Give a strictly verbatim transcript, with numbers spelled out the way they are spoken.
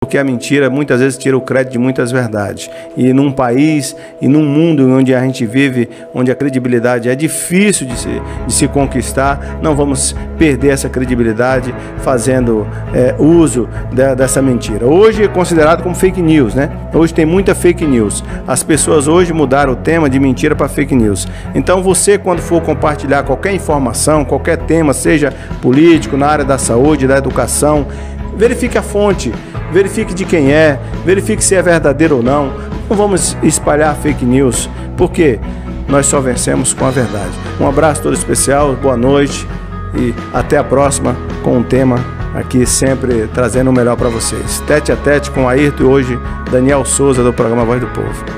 porque a mentira muitas vezes tira o crédito de muitas verdades. E num país e num mundo onde a gente vive, onde a credibilidade é difícil de se, de se conquistar, não vamos perder essa credibilidade fazendo é, uso de, dessa mentira. Hoje é considerado como fake news, né? Hoje tem muita fake news. As pessoas hoje mudaram o tema de mentira para fake news. Então você, quando for compartilhar qualquer informação, qualquer tema, seja político, na área da saúde, da educação, verifique a fonte, verifique de quem é, verifique se é verdadeiro ou não. Não vamos espalhar fake news, porque nós só vencemos com a verdade. Um abraço todo especial, boa noite e até a próxima com um tema aqui sempre trazendo o melhor para vocês. Tete a tete com Ayrton e hoje Daniel Souza do programa Voz do Povo.